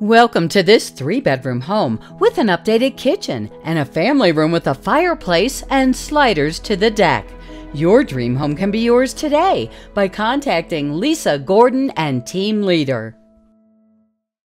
Welcome to this 3-bedroom home with an updated kitchen and a family room with a fireplace and sliders to the deck. Your dream home can be yours today by contacting Lisa Gordon and Team Leader.